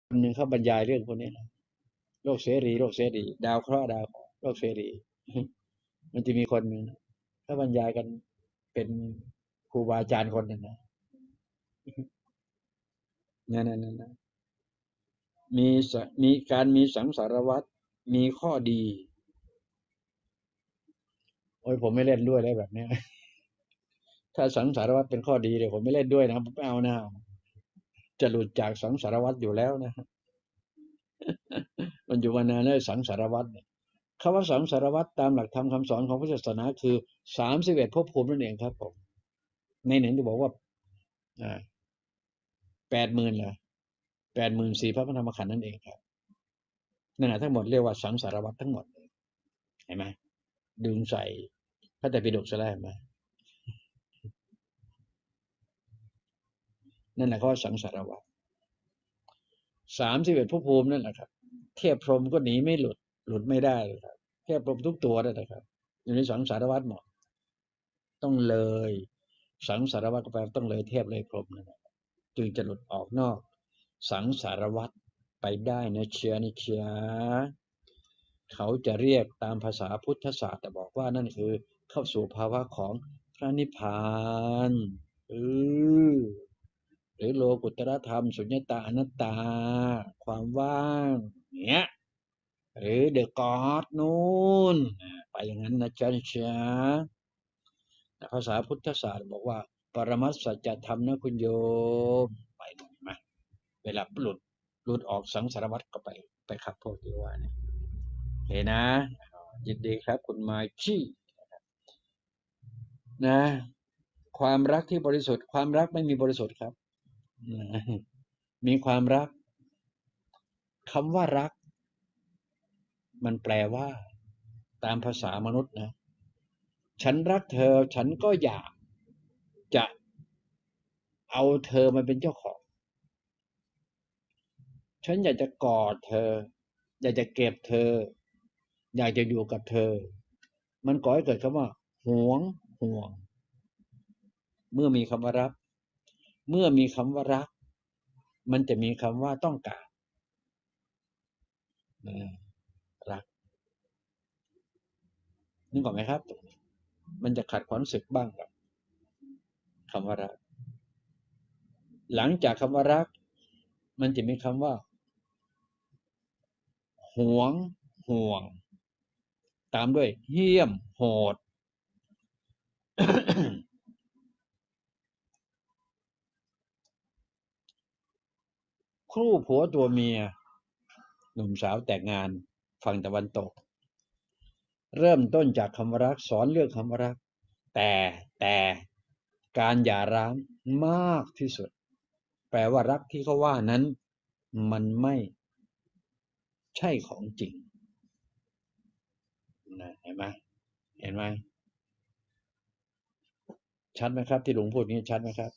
คนหนึ่งเขาบรรยายเรื่องพวกนี้นะโลกเสรีโลกเสรีดาวเคราะห์ดาวเคราะห์โลกเสรีมันจะมีคนหนึ่งเขาบรรยายกันเป็นครูบาอาจารย์คนหนึ่งนะนั่นมีมีการมีสังสารวัตรมีข้อดีโอ้ยผมไม่เล่นด้วยเลยแบบเนี้ยถ้าสังสารวัตรเป็นข้อดีเลยผมไม่เล่นด้วยนะผมไม่เอานะจะหลุดจากสังสารวัตรอยู่แล้วนะมันอยู่มานานแล้วสังสารวัตรเนี่ยคำว่าสังสารวัตรตามหลักธรรมคำสอนของพุทธศาสนาคือ31ภพภูมินั่นเองครับผมในหนึ่งจะบอกว่า80,000เหรอ84,000พระธรรมขันธ์นั่นเองครับนั่นแหละทั้งหมดเรียกว่าสังสารวัตรทั้งหมดเห็นไหมดึงใส่พระไตรปิฎกซะแล้วเห็นไหมนั่นแหละเขาว่าสังสารวัตร31ภพภูมินั่นแหละครับเทพพรหมก็หนีไม่หลุดไม่ได้เลยครับเทพพรหมทุกตัวนั่นแหละครับอยู่ในสังสารวัตรหมดต้องเลยสังสารวัตรก็แปลต้องเลยเทพเลยพรหมนั่นแหละจึงจะหลุดออกนอกสังสารวัตรไปได้นะเชียนะเชียเขาจะเรียกตามภาษาพุทธศาสตร์แต่บอกว่านั่นคือเข้าสู่ภาวะของพระนิพพานเออหรือโลกุตตรธรรมสุญญตาอนัตตาความว่างเนี้ยหรือเดอะกอดนู่นไปอย่างนั้นนะจ๊ะจ๊ะภาษาพุทธศาสตร์บอกว่าปรมัตถสัจธรรมนะคุณโยมไปหน่อยมาเวลาหลุดออกสังสารวัฏก็ไปครับพวกที่ว่าเนี่ยเห็นนะยินดีครับคุณมาชี่นะความรักที่บริสุทธิ์ความรักไม่มีบริสุทธิ์ครับมีความรักคำว่ารักมันแปลว่าตามภาษามนุษย์นะฉันรักเธอฉันก็อยากจะเอาเธอมาเป็นเจ้าของฉันอยากจะกอดเธออยากจะเก็บเธออยากจะอยู่กับเธอมันก่อให้เกิดคำว่าหวงห่วงเมื่อมีคำว่ารักเมื่อมีคำว่ารักมันจะมีคำว่าต้องการรักนึกออกไหมครับมันจะขัดความรู้สึกบ้างกับคำว่ารักหลังจากคำว่ารักมันจะมีคำว่าหวงห่วงตามด้วยเหี้ยมโหด คู่ผัวตัวเมียหนุ่มสาวแต่งงานฝั่งตะวันตกเริ่มต้นจากคำว่ารักสอนเรื่องคำว่ารักแต่การหย่าร้างมากที่สุดแปลว่ารักที่เขาว่านั้นมันไม่ใช่ของจริงนะเห็นไหมเห็นไหมชัดไหมครับที่หลวงพูดนี้ชัดไหมครับ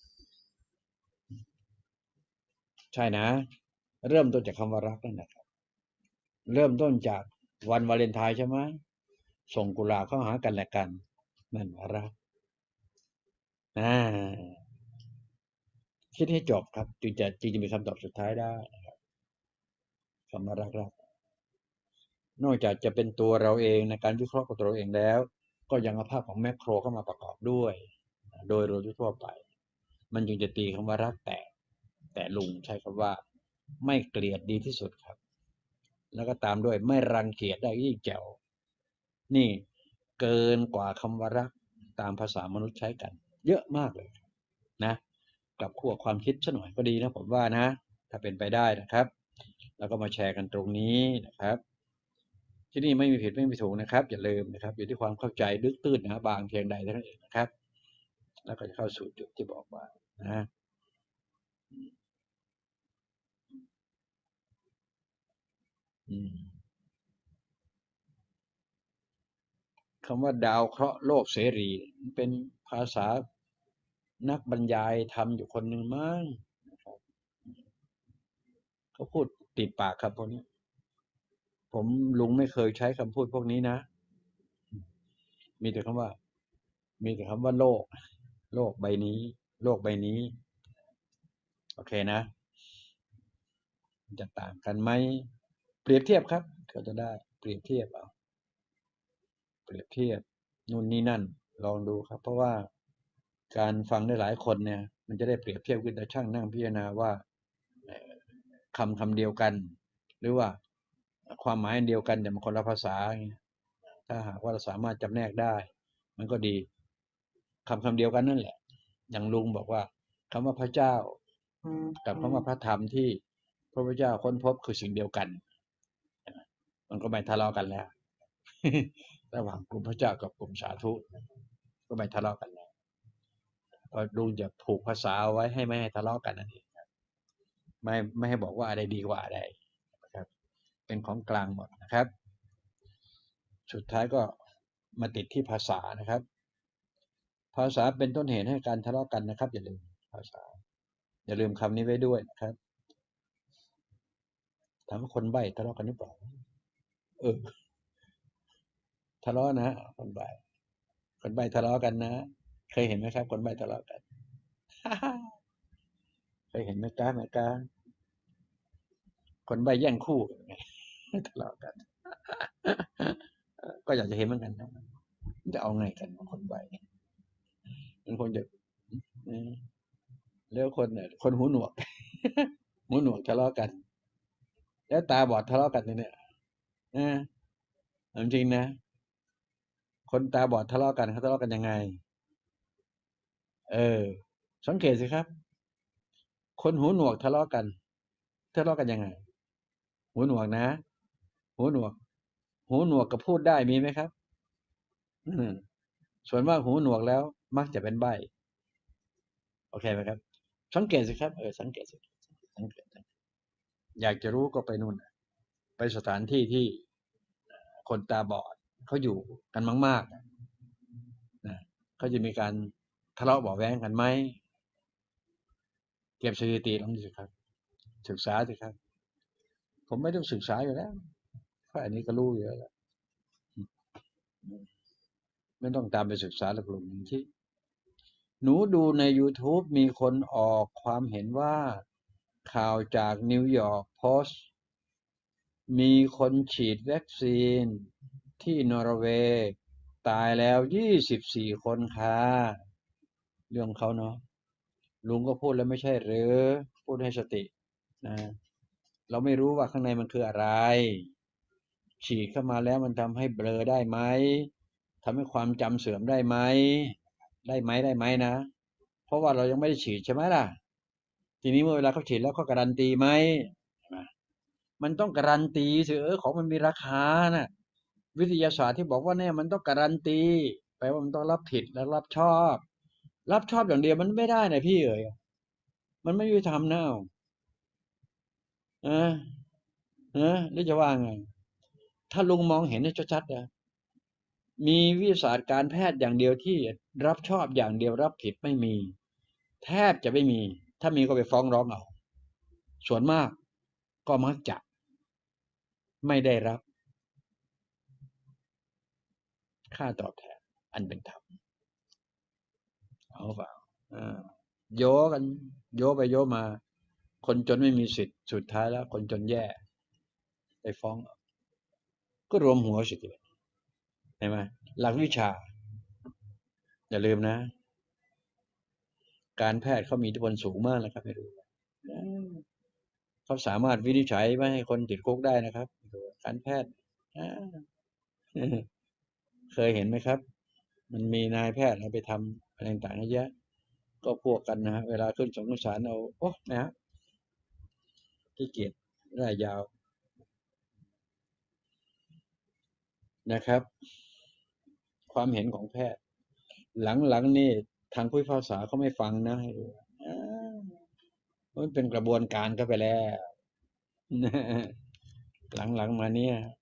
ใช่นะเริ่มต้นจากคำว่ารักนั่นนะครับเริ่มต้นจากวันวาเลนไทน์ใช่ไหมส่งกุหลาบเข้าหากันและกันนั่นว่ารักอ่า คิดให้จบครับจึงจะมีคำตอบสุดท้ายได้คำว่ารักนอกจากจะเป็นตัวเราเองในการวิเคราะห์กับตัวเราเองแล้วก็ยังเอาภาพของแมคโครเข้ามาประกอบด้วยโดยทั่วไปมันจึงจะตีคำว่ารักแต่ลุงใช้คำว่าไม่เกลียดดีที่สุดครับแล้วก็ตามด้วยไม่รังเกียจได้ยิ่งแจ๋วนี่เกินกว่าคำว่ารักตามภาษามนุษย์ใช้กันเยอะมากเลยนะกลับขั้วความคิดซะหน่อยก็ดีนะผมว่านะถ้าเป็นไปได้นะครับแล้วก็มาแชร์กันตรงนี้นะครับที่นี่ไม่มีผิดไม่มีถูกนะครับอย่าลืมนะครับอยู่ที่ความเข้าใจลึกตื้นนะบางเพียงใดเท่านั้นเองนะครับแล้วก็จะเข้าสู่จุดที่บอกว่านะคำว่าดาวเคราะห์โลกเสรีเป็นภาษานักบรรยายทำอยู่คนหนึ่งมั้งเขาพูดติดปากครับพวกนี้ผมลุงไม่เคยใช้คำพูดพวกนี้นะมีแต่คำว่ามีแต่คำว่าโลกใบนี้โลกใบนี้โอเคนะจะต่างกันไหมเปรียบเทียบครับก็จะได้เปรียบเทียบเอาเปรียบเทียบนู่นนี่นั่นลองดูครับเพราะว่าการฟังได้หลายคนเนี่ยมันจะได้เปรียบเทียบขึ้นแต่ช่างนั่งพิจารณาว่าคำเดียวกัน หรือว่าความหมายเดียวกันแต่มันคนละภาษาถ้าหากว่าเราสามารถจำแนกได้มันก็ดีคำเดียวกันนั่นแหละอย่างลุงบอกว่าคำว่าพระเจ้ากับคำว่าพระธรรมที่พระพุทธเจ้าค้นพบคือสิ่งเดียวกันมันก็ไม่ทะเลาะกันแล้วระหว่างกลุ่มพระเจ้ากับกลุ่มสาธุก็ไม่ทะเลาะกันแล้วก็ลุงจะผูกภาษาไว้ให้ไม่ให้ทะเลาะกันนั่นเองไม่ให้บอกว่าอะไรดีกว่าอะไรนะครับเป็นของกลางหมดนะครับสุดท้ายก็มาติดที่ภาษานะครับภาษาเป็นต้นเหตุให้การทะเลาะกันนะครับอย่าลืมภาษาอย่าลืมคำนี้ไว้ด้วยนะครับถามว่าคนใบ้ทะเลาะกันหรือเปล่าทะเลาะนะคนใบ้ทะเลาะกันนะเคยเห็นไหมครับคนใบ้ทะเลาะกัน เคยเห็นไหมก้าคนใบ้แย่งคู่ทะเลาะกันก็อยากจะเห็นเหมือนกันนะจะเอาไงกันคนใบ้มันคงจะแล้วคนหูหนวกหูหนวกทะเลาะกันแล้วตาบอดทะเลาะกันเนี่ยจริงนะคนตาบอดทะเลาะกันเขาทะเลาะกันยังไงสังเกตสิครับคนหูหนวกทะเลาะกันยังไงหูหนวกนะหูหนวกกับพูดได้มีไหมครับส่วนมากหูหนวกแล้วมักจะเป็นใบ้โอเคไหมครับสังเกตสิครับสังเกตสิสังเกตอยากจะรู้ก็ไปนู่นไปสถานที่ที่คนตาบอดเขาอยู่กันมากๆนะเขาจะมีการทะเลาะเบาะแว้งกันไหมเก็บสถิติลองดูสิครับศึกษาสิครับผมไม่ต้องศึกษาอยู่แล้วเพราะอันนี้ก็รู้อยู่แล้วไม่ต้องตามไปศึกษาหลักกลุ่มที่หนูดูใน YouTube มีคนออกความเห็นว่าข่าวจากนิวยอร์กโพสต์มีคนฉีดวัคซีนที่นอร์เวย์ตายแล้ว24 คนค่ะเรื่องเขาเนาะลุงก็พูดแล้วไม่ใช่หรือพูดให้สตินะเราไม่รู้ว่าข้างในมันคืออะไรฉีดเข้ามาแล้วมันทำให้เบลอได้ไหมทำให้ความจำเสื่อมได้ไหมได้ไหมนะเพราะว่าเรายังไม่ได้ฉีดใช่ไหมล่ะทีนี้เมื่อเวลาเขาฉีดแล้วเขาการันตีไหมมันต้องการันตีสิของมันมีราคาน่ะวิทยาศาสตร์ที่บอกว่าเนี่ยมันต้องการันตีแปลว่ามันต้องรับผิดและรับชอบอย่างเดียวมันไม่ได้นะพี่มันไม่ยุติธรรมนะหรือจะว่าไงถ้าลุงมองเห็นให้ชัดๆนะมีวิทยาศาสตร์การแพทย์อย่างเดียวที่รับชอบอย่างเดียวรับผิดไม่มีแทบจะไม่มีถ้ามีก็ไปฟ้องร้องเอาส่วนมากก็มักจะไม่ได้รับค่าตอบแทนอันเป็นธรรมเอาเปล่าโยกันโยไปโยมาคนจนไม่มีสิทธิ์สุดท้ายแล้วคนจนแย่ไปฟ้องก็รวมหัวสิใช่ไหมหลักวิชาอย่าลืมนะการแพทย์เขามีอิทธิพลสูงมากนะครับไม่รู้เขาสามารถวินิจฉัยไม่ให้คนติดคุกได้นะครับการแพทย์เคยเห็นไหมครับมันมีนายแพทย์ไปทำอะไรต่างๆเยอะก็พวกกันนะฮะเวลาขึ้นสงสารเอาโอ้นะฮะขี้เกียจได้ยาวนะครับ ความเห็นของแพทย์หลังๆนี่ทางผู้พิพากษาเขาไม่ฟังนะมันเป็นกระบวนการเข้าไปแล้วหลังๆมาเนี่ย